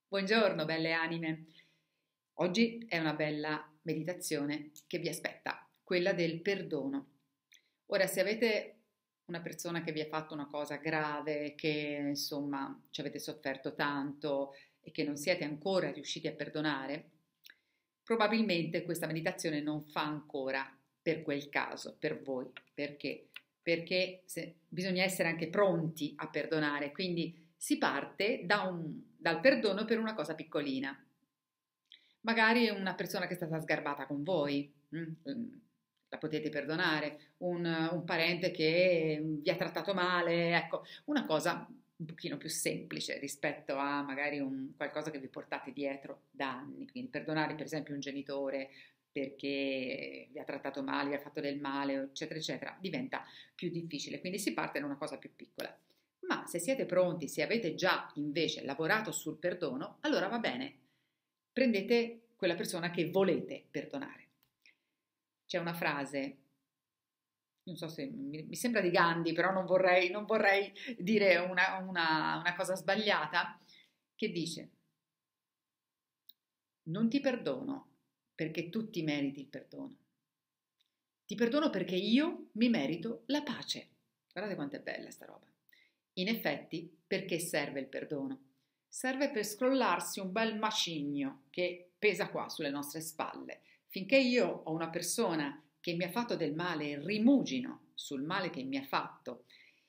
Buongiorno, belle anime. Oggi è una bella meditazione che vi aspetta, quella del perdono. Ora, se avete una persona che vi ha fatto una cosa grave, che insomma ci avete sofferto tanto e che non siete ancora riusciti a perdonare, probabilmente questa meditazione non fa ancora per quel caso, per voi. Perché? Perché bisogna essere anche pronti a perdonare, quindi si parte dal perdono per una cosa piccolina. Magari una persona che è stata sgarbata con voi, la potete perdonare, un parente che vi ha trattato male, ecco, una cosa un pochino più semplice rispetto a magari qualcosa che vi portate dietro da anni. Quindi perdonare per esempio un genitore perché vi ha trattato male, vi ha fatto del male, eccetera, eccetera, diventa più difficile. Quindi si parte da una cosa più piccola. Ma se siete pronti, se avete già invece lavorato sul perdono, allora va bene, prendete quella persona che volete perdonare. C'è una frase, non so se mi sembra di Gandhi, però non vorrei dire una cosa sbagliata, che dice: non ti perdono perché tu ti meriti il perdono, ti perdono perché io mi merito la pace. Guardate quanto è bella sta roba. In effetti, perché serve il perdono? Serve per scrollarsi un bel macigno che pesa qua sulle nostre spalle. Finché io ho una persona che mi ha fatto del male e rimugino sul male che mi ha fatto,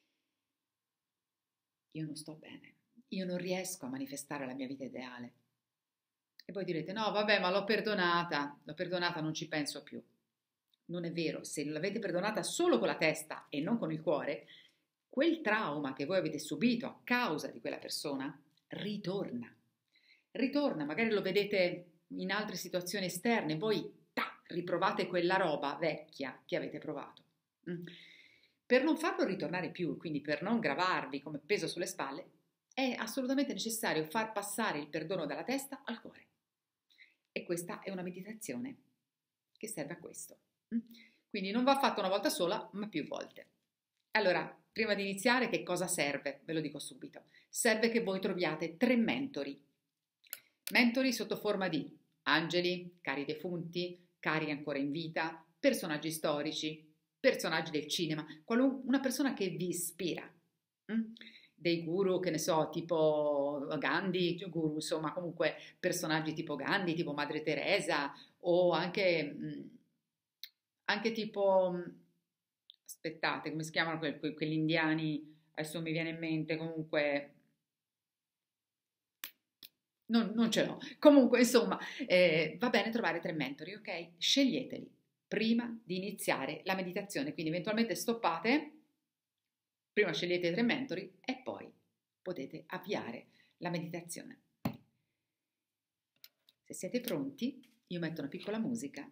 io non sto bene, io non riesco a manifestare la mia vita ideale. E voi direte: no, vabbè, ma l'ho perdonata, non ci penso più. Non è vero, se l'avete perdonata solo con la testa e non con il cuore, quel trauma che voi avete subito a causa di quella persona ritorna. Ritorna, magari lo vedete in altre situazioni esterne, voi riprovate quella roba vecchia che avete provato. Mm. Per non farlo ritornare più, quindi per non gravarvi come peso sulle spalle, è assolutamente necessario far passare il perdono dalla testa al cuore. E questa è una meditazione che serve a questo. Mm? Quindi non va fatta una volta sola, ma più volte. Allora, prima di iniziare, che cosa serve? Ve lo dico subito. Serve che voi troviate 3 mentori. Mentori sotto forma di angeli, cari defunti, cari ancora in vita, personaggi storici, personaggi del cinema, una persona che vi ispira. Mm? Dei guru, che ne so, tipo Gandhi, guru, insomma, comunque personaggi tipo Gandhi, tipo Madre Teresa, o anche tipo, aspettate, come si chiamano quegli indiani? Adesso non mi viene in mente, comunque, non ce l'ho. Comunque, insomma, va bene trovare 3 mentori, ok? Sceglieteli prima di iniziare la meditazione, quindi eventualmente stoppate, prima scegliete 3 mentori e poi potete avviare la meditazione. Se siete pronti, io metto una piccola musica.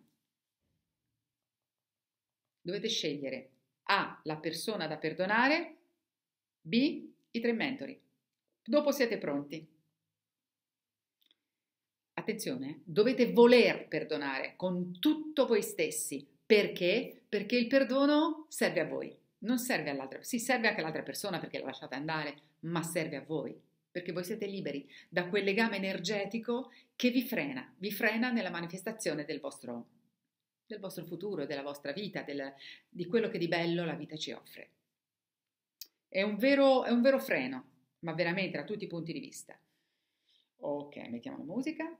Dovete scegliere A, la persona da perdonare, B, i 3 mentori. Dopo siete pronti. Attenzione, dovete voler perdonare con tutto voi stessi. Perché? Perché il perdono serve a voi, non serve all'altra. Sì, serve anche all'altra persona perché la lasciate andare, ma serve a voi, perché voi siete liberi da quel legame energetico che vi frena nella manifestazione del vostro futuro, della vostra vita, di quello che di bello la vita ci offre. È un vero freno, ma veramente da tutti i punti di vista. Ok, mettiamo la musica.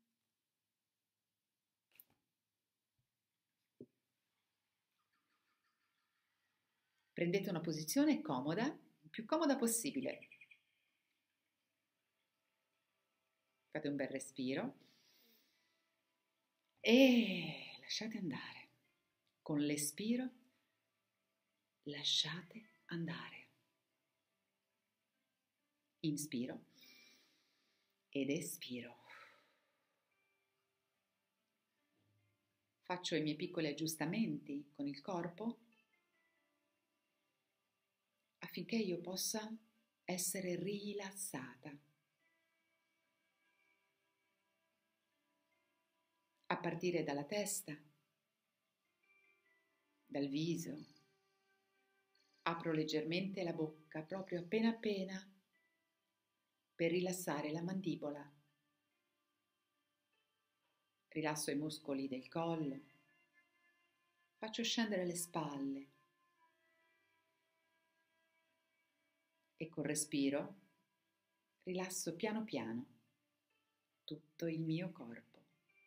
Prendete una posizione comoda, il più comoda possibile. Fate un bel respiro e lasciate andare. Con l'espiro lasciate andare. Inspiro ed espiro. Faccio i miei piccoli aggiustamenti con il corpo affinché io possa essere rilassata. A partire dalla testa, dal viso. Apro leggermente la bocca, proprio appena appena, per rilassare la mandibola rilasso i muscoli del collo, faccio scendere le spalle e col respiro rilasso piano piano tutto il mio corpo.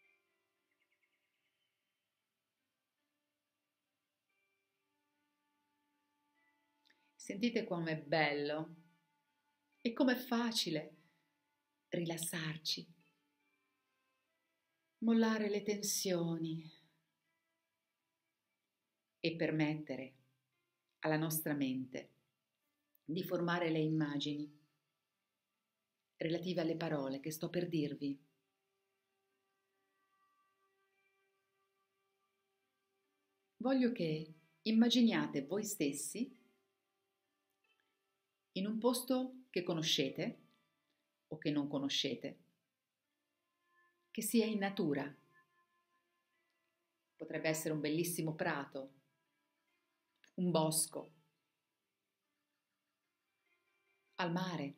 Sentite com'è bello e com'è facile rilassarci, mollare le tensioni e permettere alla nostra mente di formare le immagini relative alle parole che sto per dirvi. Voglio che immaginiate voi stessi in un posto che conoscete o che non conoscete, che sia in natura. Potrebbe essere un bellissimo prato, un bosco, al mare,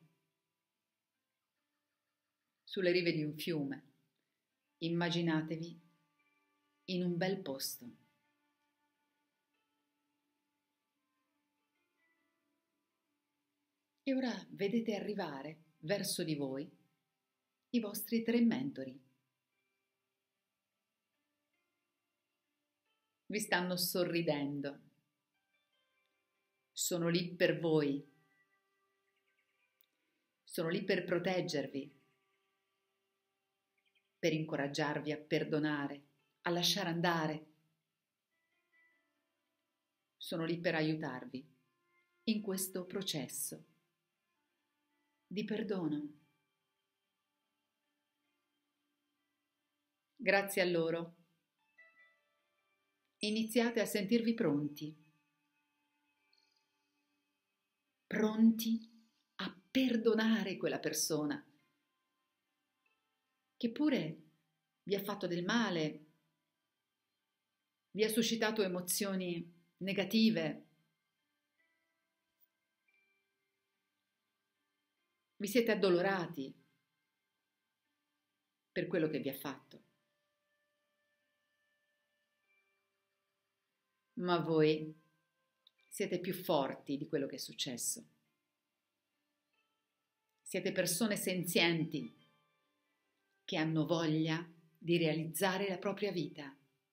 sulle rive di un fiume. Immaginatevi in un bel posto. E ora vedete arrivare verso di voi i vostri 3 mentori. Vi stanno sorridendo. Sono lì per voi. Sono lì per proteggervi, per incoraggiarvi a perdonare, a lasciare andare. Sono lì per aiutarvi in questo processo di perdono. Grazie a loro iniziate a sentirvi pronti a perdonare quella persona che pure vi ha fatto del male, vi ha suscitato emozioni negative. Vi siete addolorati per quello che vi ha fatto. Ma voi siete più forti di quello che è successo. Siete persone senzienti che hanno voglia di realizzare la propria vita.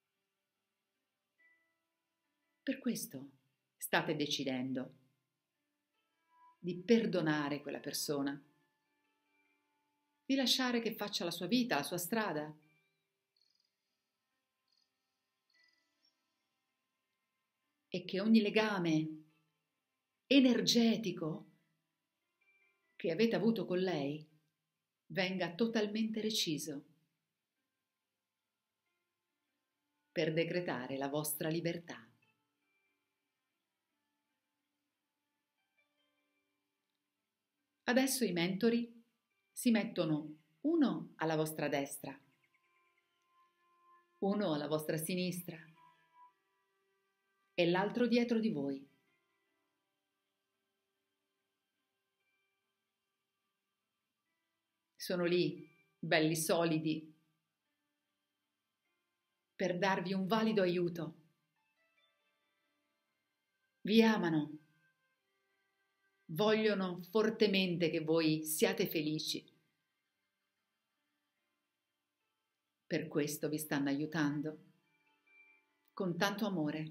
Per questo state decidendo di perdonare quella persona, di lasciare che faccia la sua vita, la sua strada. E che ogni legame energetico che avete avuto con lei venga totalmente reciso per decretare la vostra libertà. Adesso i mentori si mettono uno alla vostra destra, uno alla vostra sinistra e l'altro dietro di voi. Sono lì, belli solidi, per darvi un valido aiuto. Vi amano, vogliono fortemente che voi siate felici. Per questo vi stanno aiutando con tanto amore.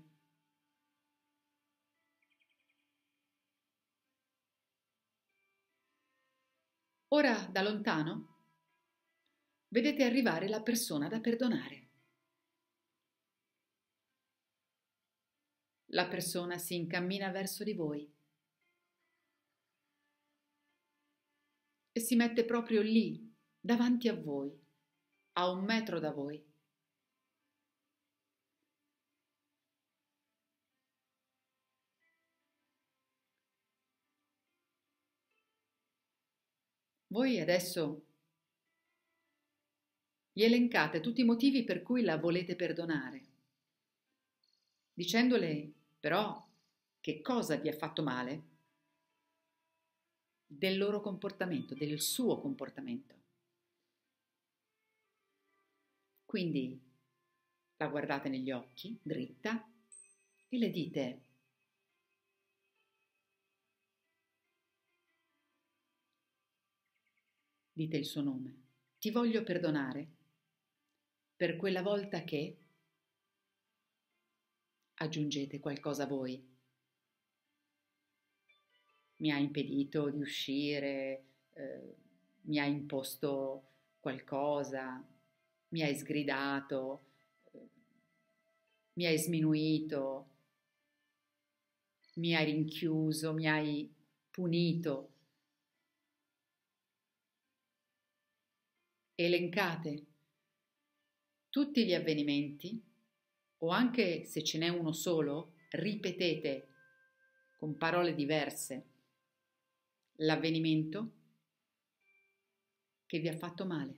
Ora, da lontano, vedete arrivare la persona da perdonare. La persona si incammina verso di voi e si mette proprio lì, davanti a voi, a 1 metro da voi. Voi adesso gli elencate tutti i motivi per cui la volete perdonare, dicendole però che cosa vi ha fatto male del loro comportamento, del suo comportamento. Quindi la guardate negli occhi, dritta, e le dite: dite il suo nome. Ti voglio perdonare per quella volta che aggiungete qualcosa voi. Mi ha impedito di uscire, mi ha imposto qualcosa, mi hai sgridato, mi hai sminuito, mi hai rinchiuso, mi hai punito. Elencate tutti gli avvenimenti, o anche se ce n'è uno solo, ripetete con parole diverse l'avvenimento che vi ha fatto male.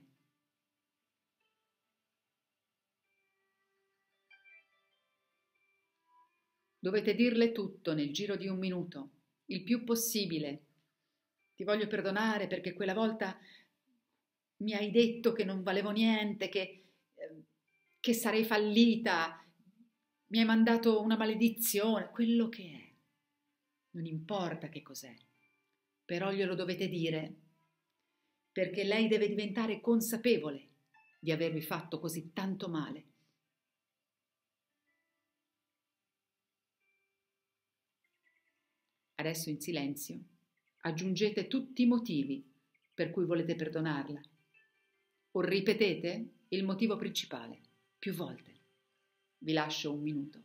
Dovete dirle tutto nel giro di 1 minuto, il più possibile. Ti voglio perdonare perché quella volta mi hai detto che non valevo niente, che sarei fallita, mi hai mandato una maledizione, quello che è. Non importa che cos'è, però glielo dovete dire, perché lei deve diventare consapevole di avervi fatto così tanto male. Adesso in silenzio aggiungete tutti i motivi per cui volete perdonarla o ripetete il motivo principale più volte. Vi lascio 1 minuto.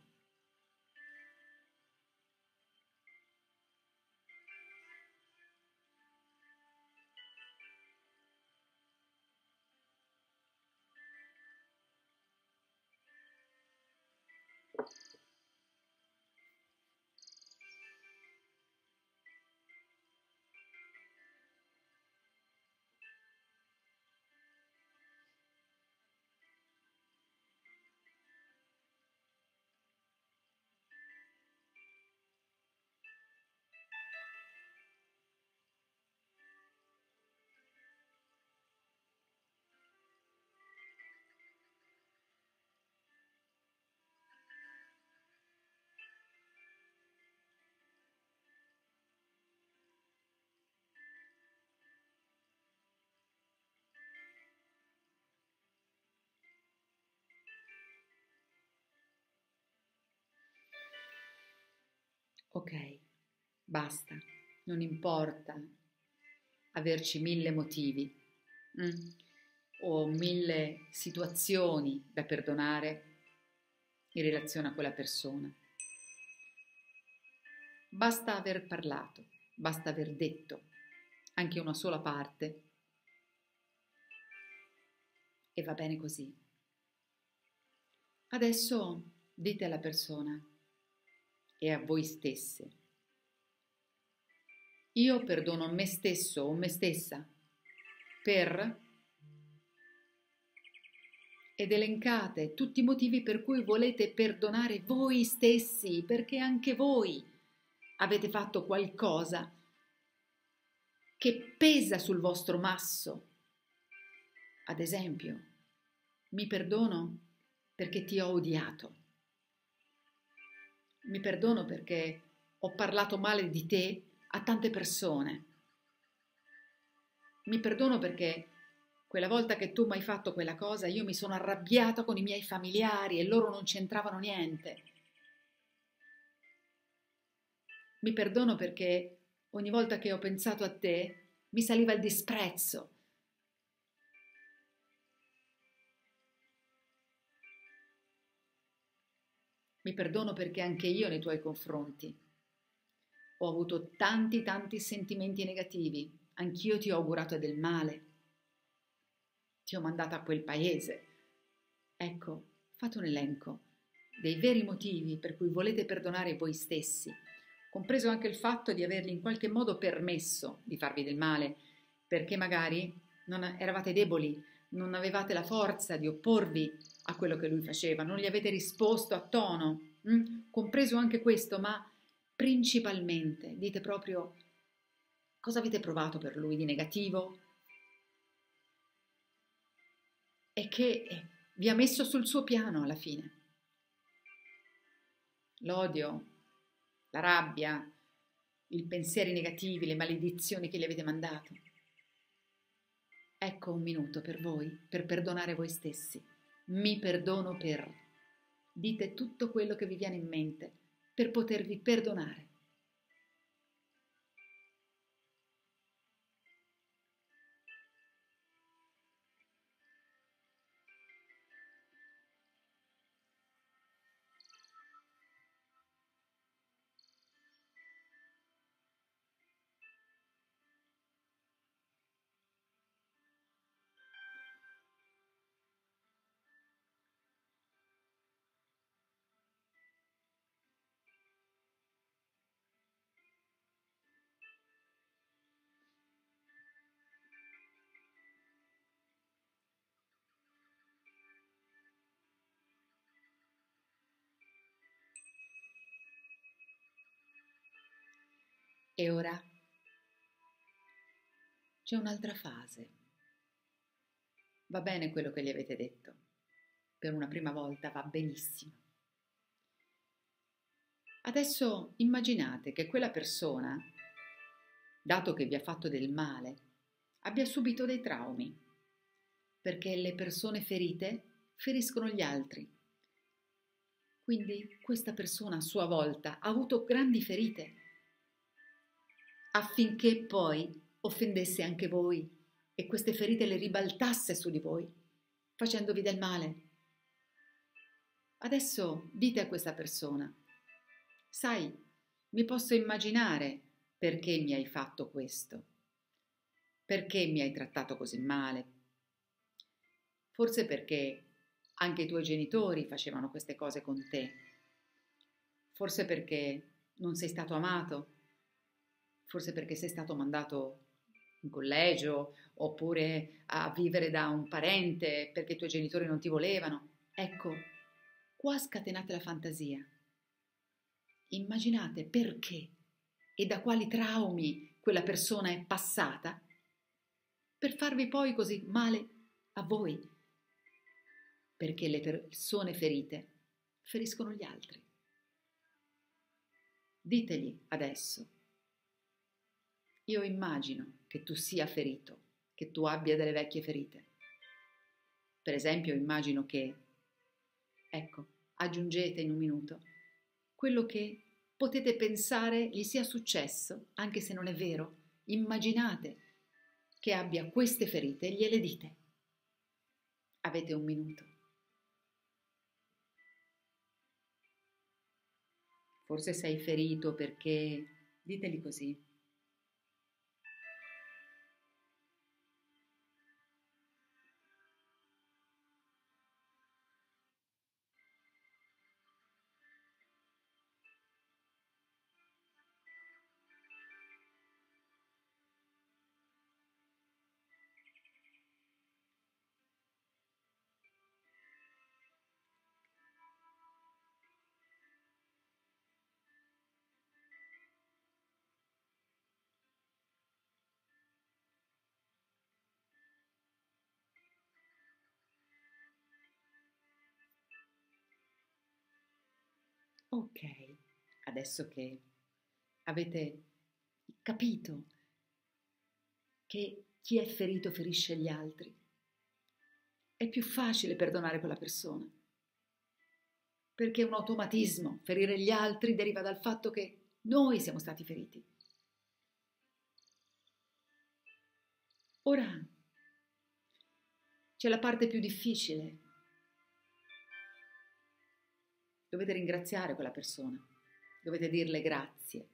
Ok, basta, non importa averci 1000 motivi o 1000 situazioni da perdonare in relazione a quella persona. Basta aver parlato, basta aver detto anche una sola parte e va bene così. Adesso dite alla persona e a voi stesse: io perdono me stesso o me stessa per... ed elencate tutti i motivi per cui volete perdonare voi stessi, perché anche voi avete fatto qualcosa che pesa sul vostro masso. Ad esempio, mi perdono perché ti ho odiato. Mi perdono perché ho parlato male di te a tante persone. Mi perdono perché quella volta che tu mi hai fatto quella cosa io mi sono arrabbiata con i miei familiari e loro non c'entravano niente. Mi perdono perché ogni volta che ho pensato a te mi saliva il disprezzo. Mi perdono perché anche io nei tuoi confronti ho avuto tanti sentimenti negativi. Anch'io ti ho augurato del male. Ti ho mandata a quel paese. Ecco, fate un elenco dei veri motivi per cui volete perdonare voi stessi, compreso anche il fatto di avergli in qualche modo permesso di farvi del male, perché magari eravate deboli, non avevate la forza di opporvi a quello che lui faceva, non gli avete risposto a tono, compreso anche questo, ma principalmente dite proprio cosa avete provato per lui di negativo e che vi ha messo sul suo piano alla fine. L'odio, la rabbia, i pensieri negativi, le maledizioni che gli avete mandato. Ecco un minuto per voi, per perdonare voi stessi. Mi perdono per. Dite tutto quello che vi viene in mente per potervi perdonare. E ora c'è un'altra fase. Va bene quello che gli avete detto. Per una prima volta va benissimo. Adesso immaginate che quella persona, dato che vi ha fatto del male, abbia subito dei traumi, perché le persone ferite feriscono gli altri. Quindi questa persona a sua volta ha avuto grandi ferite affinché poi offendesse anche voi e queste ferite le ribaltasse su di voi, facendovi del male. Adesso dite a questa persona: sai, mi posso immaginare perché mi hai fatto questo, perché mi hai trattato così male. Forse perché anche i tuoi genitori facevano queste cose con te. Forse perché non sei stato amato. Forse perché sei stato mandato in collegio oppure a vivere da un parente perché i tuoi genitori non ti volevano. Ecco, qua scatenate la fantasia. Immaginate perché e da quali traumi quella persona è passata per farvi poi così male a voi, perché le persone ferite feriscono gli altri. Ditegli adesso: io immagino che tu sia ferito, che tu abbia delle vecchie ferite. Per esempio, immagino che, ecco, aggiungete in un minuto quello che potete pensare gli sia successo, anche se non è vero. Immaginate che abbia queste ferite e gliele dite. Avete un minuto. Forse sei ferito perché. Diteli così. Ok, adesso che avete capito che chi è ferito ferisce gli altri, è più facile perdonare quella persona, perché è un automatismo. Ferire gli altri deriva dal fatto che noi siamo stati feriti. Ora c'è la parte più difficile. Dovete ringraziare quella persona, dovete dirle grazie.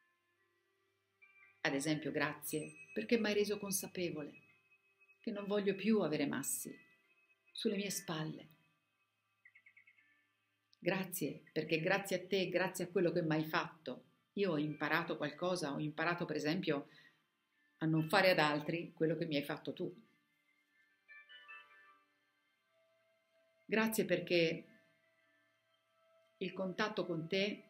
Ad esempio, grazie perché mi hai reso consapevole che non voglio più avere massi sulle mie spalle. Grazie perché grazie a te, grazie a quello che mi hai fatto, io ho imparato qualcosa, ho imparato per esempio a non fare ad altri quello che mi hai fatto tu. Grazie perché il contatto con te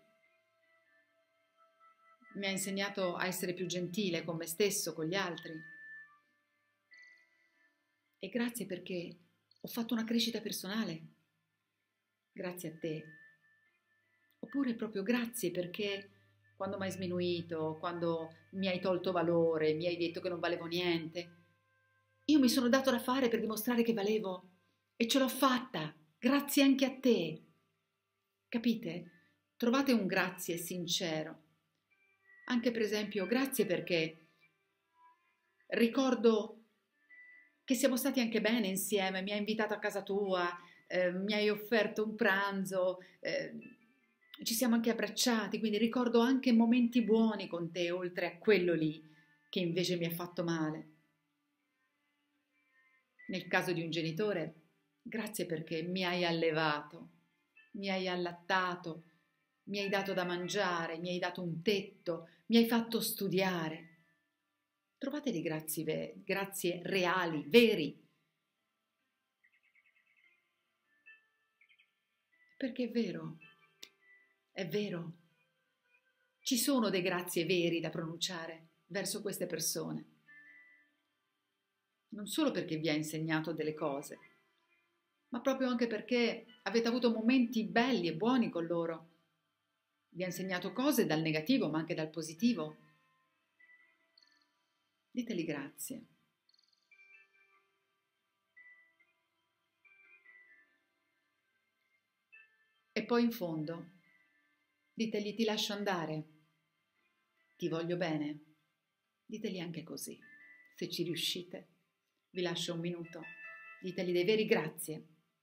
mi ha insegnato a essere più gentile con me stesso, con gli altri. E grazie perché Ho fatto una crescita personale grazie a te. Oppure proprio grazie perché quando mi hai sminuito, quando mi hai tolto valore, mi hai detto che non valevo niente, io mi sono dato da fare per dimostrare che valevo e ce l'ho fatta, grazie anche a te. Capite? Trovate un grazie sincero. Anche per esempio, grazie perché ricordo che siamo stati anche bene insieme, mi hai invitato a casa tua, mi hai offerto un pranzo, ci siamo anche abbracciati, quindi ricordo anche momenti buoni con te, oltre a quello lì che invece mi ha fatto male. Nel caso di un genitore, grazie perché mi hai allevato, mi hai allattato, mi hai dato da mangiare, mi hai dato un tetto, mi hai fatto studiare. Trovate dei grazie reali, veri, perché è vero, ci sono dei grazie veri da pronunciare verso queste persone, non solo perché vi ha insegnato delle cose, ma proprio anche perché avete avuto momenti belli e buoni con loro. Vi ha insegnato cose dal negativo, ma anche dal positivo. Diteli grazie. E poi in fondo, ditegli ti lascio andare, ti voglio bene. Diteli anche così, se ci riuscite. Vi lascio un minuto. Diteli dei veri grazie.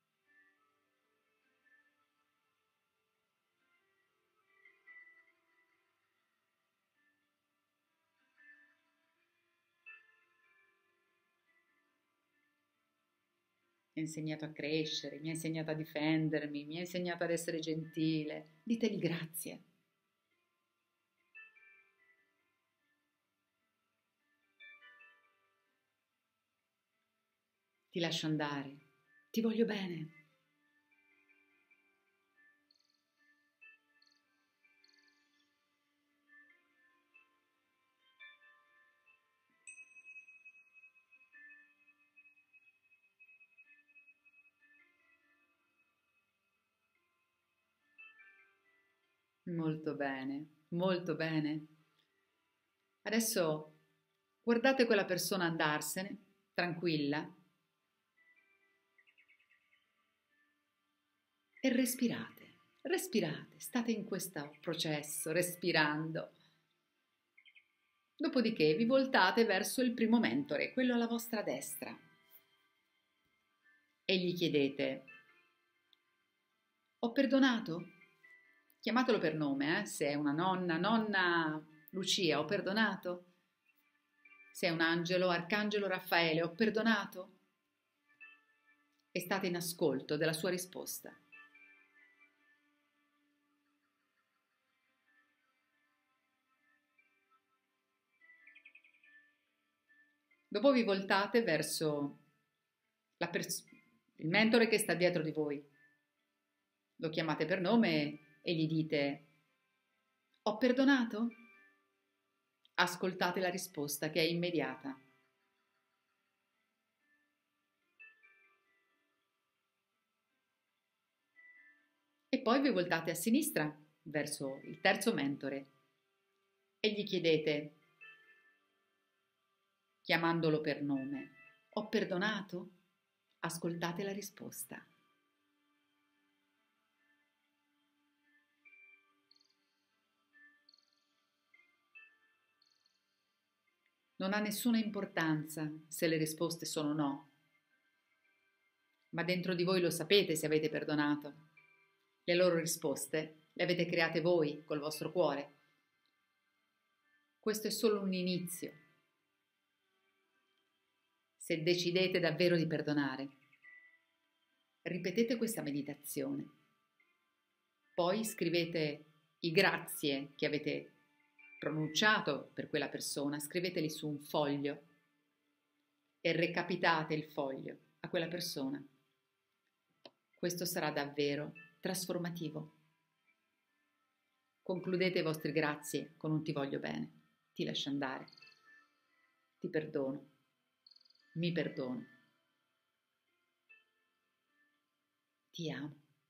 Mi ha insegnato a crescere, mi ha insegnato a difendermi, mi ha insegnato ad essere gentile. Diteli grazie. Ti lascio andare. Ti voglio bene. Molto bene, molto bene. Adesso guardate quella persona andarsene, tranquilla, e respirate, respirate, state in questo processo, respirando. Dopodiché vi voltate verso il primo mentore, quello alla vostra destra, e gli chiedete: ho perdonato? Chiamatelo per nome, se è una nonna, nonna Lucia, ho perdonato? Se è un angelo, arcangelo Raffaele, ho perdonato? E state in ascolto della sua risposta. Dopo vi voltate verso il mentore che sta dietro di voi. Lo chiamate per nome e gli dite: ho perdonato? Ascoltate la risposta che è immediata. E poi vi voltate a sinistra verso il terzo mentore e gli chiedete, chiamandolo per nome: ho perdonato? Ascoltate la risposta. Non ha nessuna importanza se le risposte sono no, ma dentro di voi lo sapete se avete perdonato. Le loro risposte le avete create voi col vostro cuore. Questo è solo un inizio. Se decidete davvero di perdonare, ripetete questa meditazione. Poi scrivete i grazie che avete pronunciato per quella persona, scriveteli su un foglio e recapitate il foglio a quella persona. Questo sarà davvero trasformativo. Concludete i vostri grazie con un ti voglio bene, ti lascio andare, ti perdono, mi perdono. Ti amo.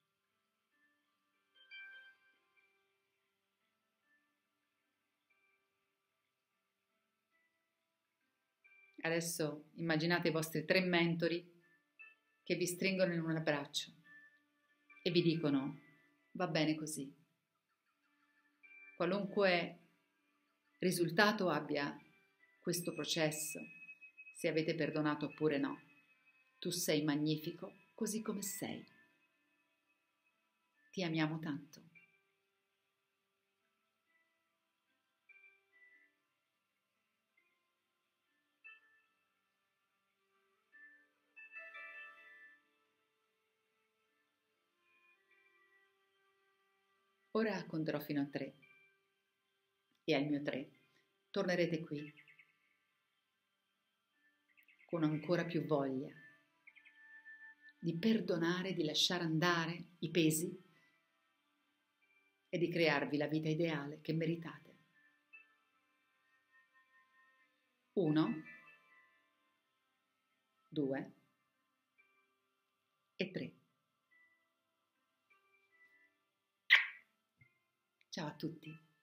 Adesso immaginate i vostri 3 mentori che vi stringono in un abbraccio e vi dicono: va bene così. Qualunque risultato abbia questo processo, se avete perdonato oppure no, tu sei magnifico così come sei. Ti amiamo tanto. Ora conterò fino a 3 e al mio 3 tornerete qui con ancora più voglia di perdonare, di lasciare andare i pesi e di crearvi la vita ideale che meritate. 1, 2 e 3. Ciao a tutti.